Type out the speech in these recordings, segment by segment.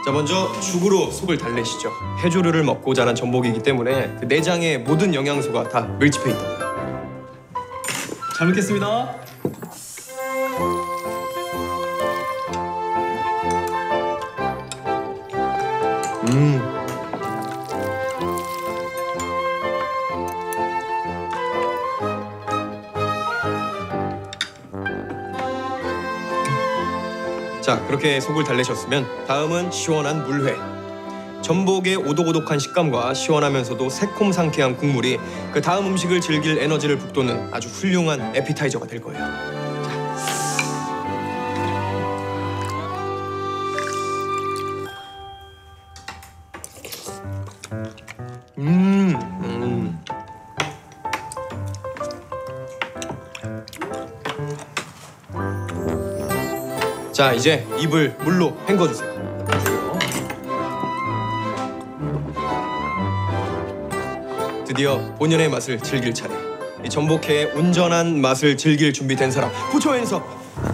자, 먼저 죽으로 속을 달래시죠. 해조류를 먹고 자란 전복이기 때문에 그 내장의 모든 영양소가 다 밀집해 있답니다. 잘 먹겠습니다. 자, 그렇게 속을 달래셨으면 다음은 시원한 물회. 전복의 오독오독한 식감과 시원하면서도 새콤 상쾌한 국물이 그 다음 음식을 즐길 에너지를 북돋는 아주 훌륭한 에피타이저가 될 거예요. 자, 이제 입을 물로 헹궈주세요. 드디어 본연의 맛을 즐길 차례. 이 전복회의 온전한 맛을 즐길 준비된 사람 부처 행석.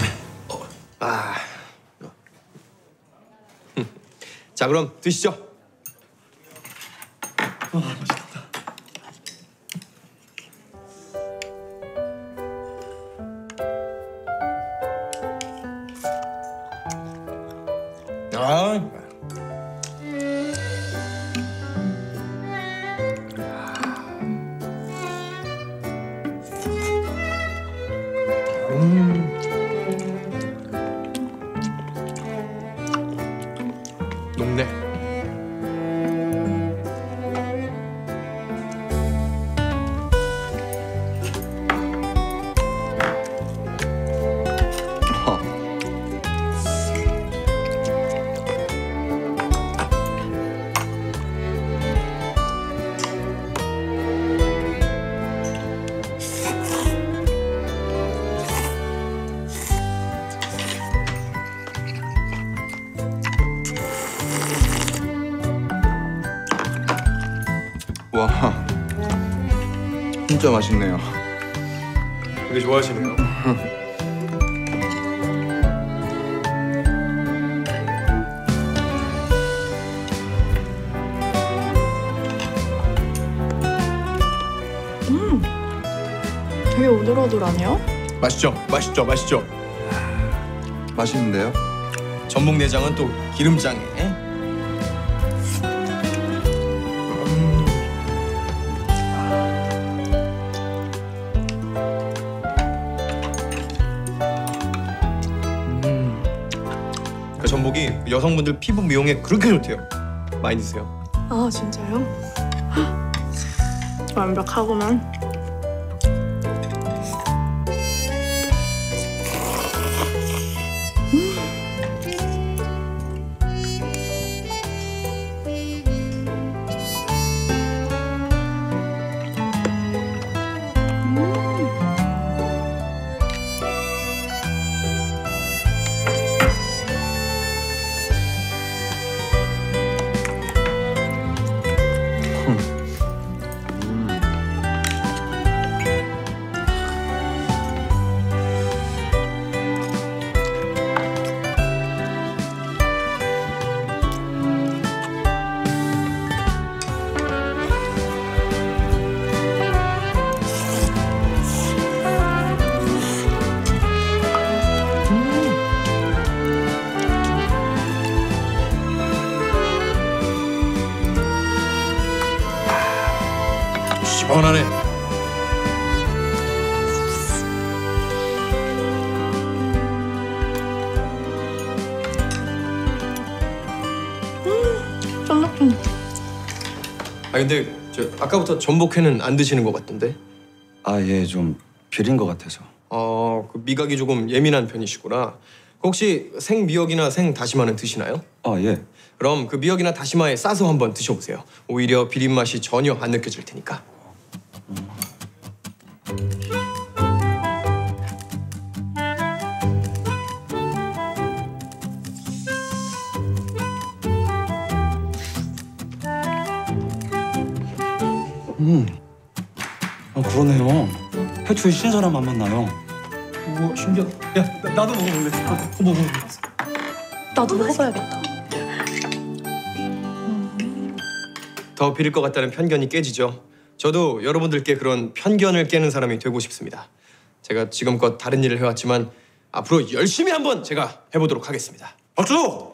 자, 그럼 드시죠. 맛있겠다. 녹네. 와, 진짜 맛있네요. 되게 좋아하시네요. 되게 오돌오돌하네요. 맛있죠? 맛있죠? 맛있죠? 맛있는데요? 전복 내장은 또 기름장에. 그 전복이 여성분들 피부 미용에 그렇게 좋대요. 많이 드세요. 아, 진짜요? 완벽하구만. 시원하네. 쫀득쫀득. 근데 저 아까부터 전복회는 안 드시는 것 같던데. 아, 예, 좀 비린 것 같아서. 그 미각이 조금 예민한 편이시구나. 혹시 생미역이나 생다시마는 드시나요? 아, 예. 그럼 그 미역이나 다시마에 싸서 한번 드셔보세요. 오히려 비린 맛이 전혀 안 느껴질 테니까. 그러네요. 해초의 신선한 맛만 나요. 오, 신기하다. 야, 나도 먹어볼래. 먹어. 나도 먹어봐야겠다. 더 비릴 것 같다는 편견이 깨지죠. 저도 여러분들께 그런 편견을 깨는 사람이 되고 싶습니다. 제가 지금껏 다른 일을 해왔지만 앞으로 열심히 한번 제가 해보도록 하겠습니다. 박수!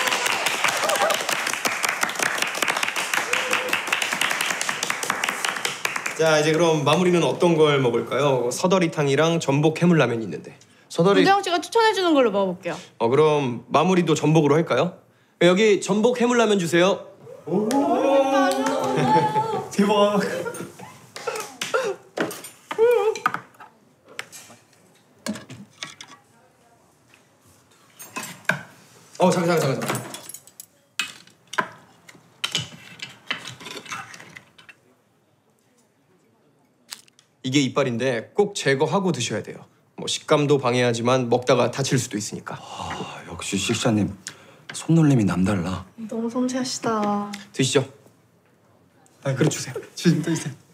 자, 이제 그럼 마무리는 어떤 걸 먹을까요? 서더리탕이랑 전복 해물라면이 있는데. 우대영 씨가 추천해주는 걸로 먹어볼게요. 그럼 마무리도 전복으로 할까요? 여기 전복 해물라면 주세요. 대박. 잠깐. 이게 이빨인데 꼭 제거하고 드셔야 돼요. 뭐 식감도 방해하지만 먹다가 다칠 수도 있으니까. 아, 역시 식사님 손놀림이 남달라. 너무 섬세하시다. 드시죠. 아, 그래 주세요. 진짜 주세요.